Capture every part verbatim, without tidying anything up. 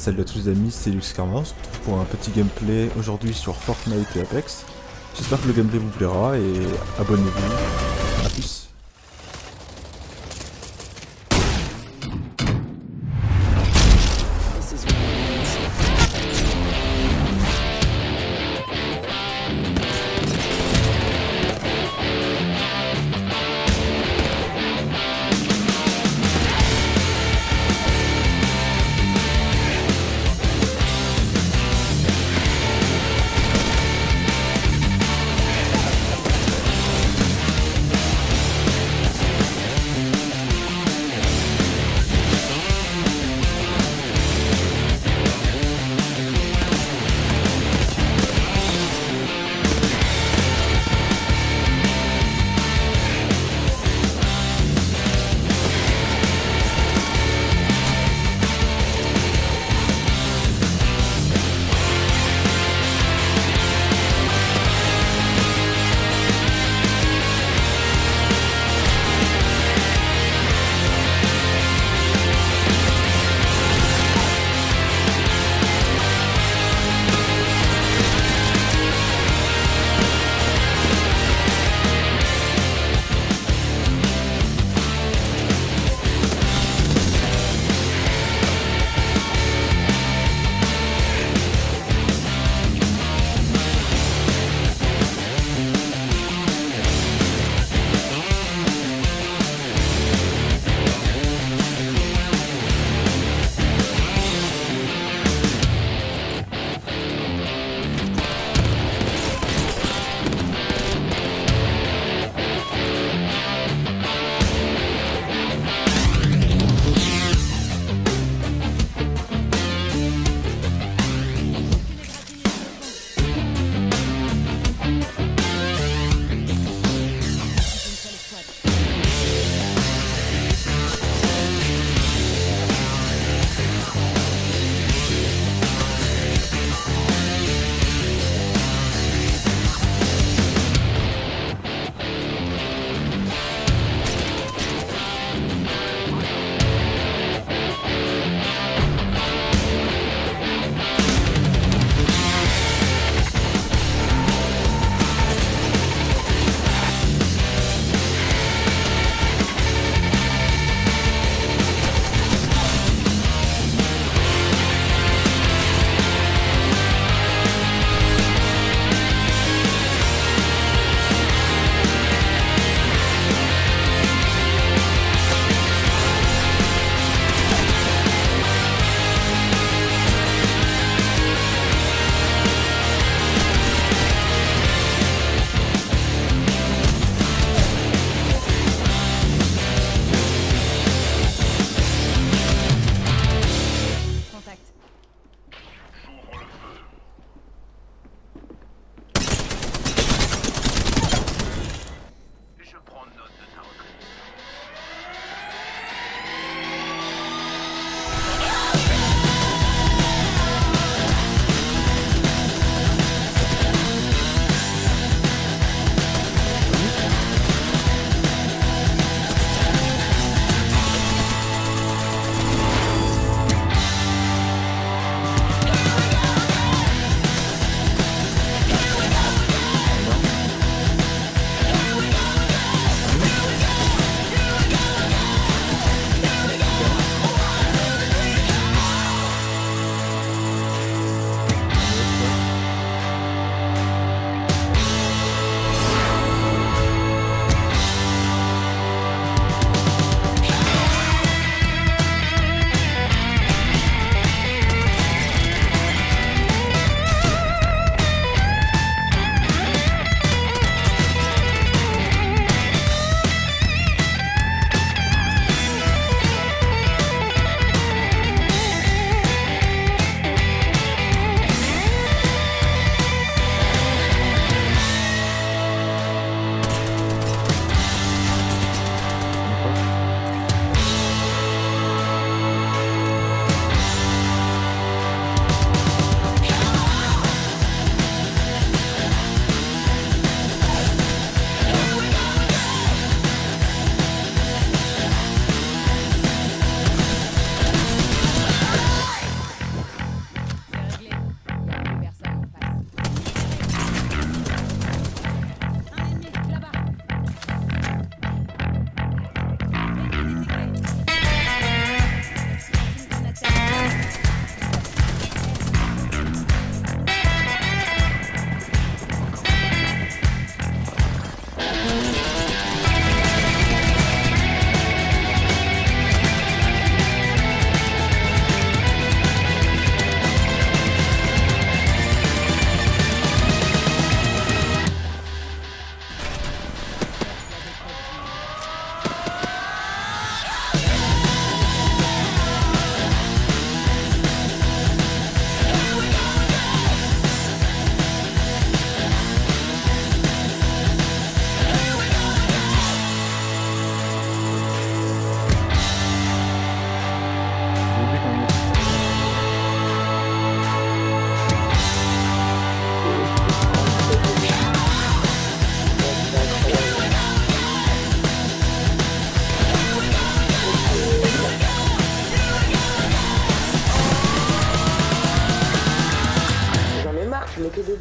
Salut à tous les amis, c'est LuxKarma, on se retrouve pour un petit gameplay aujourd'hui sur Fortnite et Apex. J'espère que le gameplay vous plaira et abonnez-vous. A plus.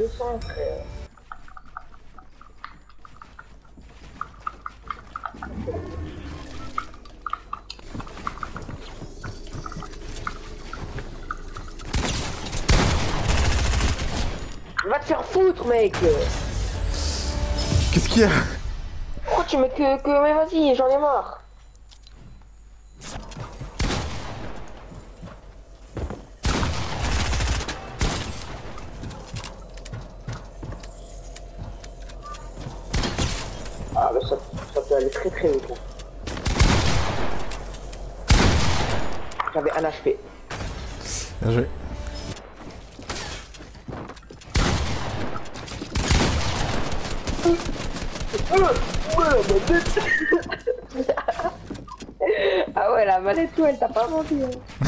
descends, frère. Va te faire foutre, mec. Qu'est-ce qu'il y a? Pourquoi tu mets que... que... Mais vas-y, j'en ai marre. Ah bah ça, ça peut aller très très vite là. J'avais un H P. Bien joué. Ah ouais, la manette tout, elle t'a pas menti. Hein.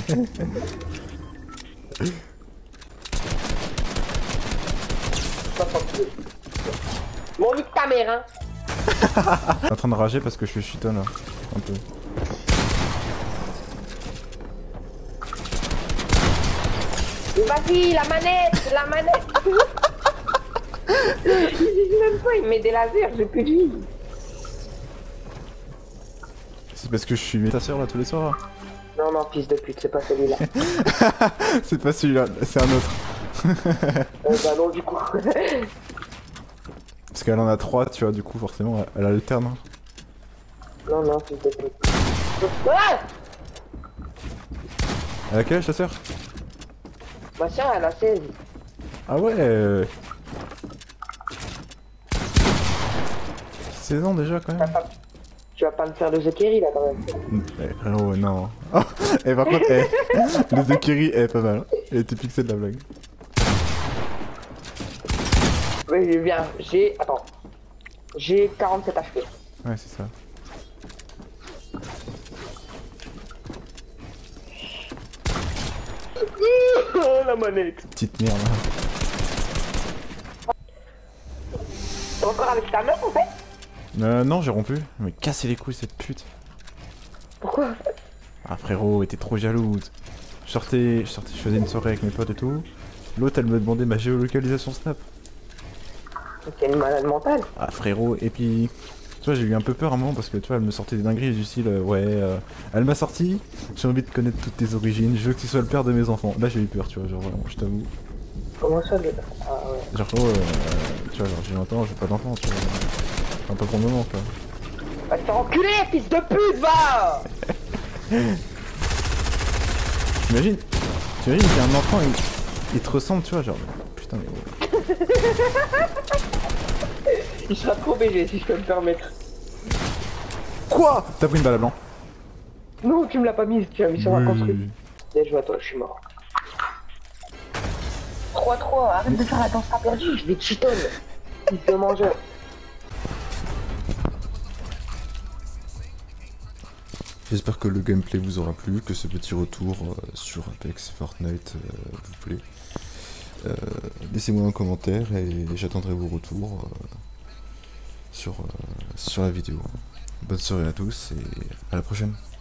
Mon nique ta mère, hein. Je suis en train de rager parce que je suis chiton là. Un peu. Vas-y, la manette, la manette. Il dit même pas, il met des lasers, j'ai plus de vie. C'est parce que je suis ta soeur là tous les soirs. Non, non, fils de pute, c'est pas celui-là. C'est pas celui-là, c'est un autre. euh, bah non, du coup. Parce qu'elle en a trois, tu vois, du coup, forcément, elle alterne. Hein. Non, non, fils de pute. Ah Elle a quel âge ta soeur? Ma soeur, elle a seize. Ah ouais. seize ans déjà quand même. Tu vas pas me faire le Zekeri là quand même. Eh frérot, non. Oh, et par contre, eh, le Zekeri est pas mal. Il était pixé de la blague. Oui, j'ai bien. J'ai. Attends. J'ai quarante-sept H P. Ouais, c'est ça. Oh la manette. Petite merde. T'es encore avec ta meuf en fait? Euh, non, j'ai rompu. Mais cassez les couilles, cette pute. Pourquoi? Ah frérot, t'es trop jalouse. Je sortais, je sortais, je faisais une soirée avec mes potes et tout. L'autre, elle me demandait ma géolocalisation Snap. T'es une malade mentale. Ah frérot, et puis... Tu vois, j'ai eu un peu peur à un moment parce que tu vois, elle me sortait des dingueries du style, euh, ouais, euh, elle m'a sorti, j'ai envie de connaître toutes tes origines, je veux que tu sois le père de mes enfants. Là j'ai eu peur, tu vois, genre vraiment, je t'avoue. Comment ça, le... Ah ouais. Genre, oh, euh, tu vois, genre j'ai vingt ans, j'ai pas d'enfant, tu vois. Un peu pour le moment, quoi. Va te faire enculer, fils de pute, va. T'imagines, t'imagines qu'il y a un enfant, il, il te ressemble, tu vois, genre, putain mais ouais. Il sera trop B G si je peux me permettre. Quoi? T'as pris une balle à blanc? Non, tu me l'as pas mise, tu l'as mis sur un Oui. construit. Bien joué à toi, je suis mort. trois trois, arrête de faire la danse à perdu, je vais te chitonne. Il te mange. J'espère que le gameplay vous aura plu, que ce petit retour euh, sur Apex Fortnite euh, vous plaît. Euh, Laissez-moi un commentaire et j'attendrai vos retours euh, sur, euh, sur la vidéo. Bonne soirée à tous et à la prochaine.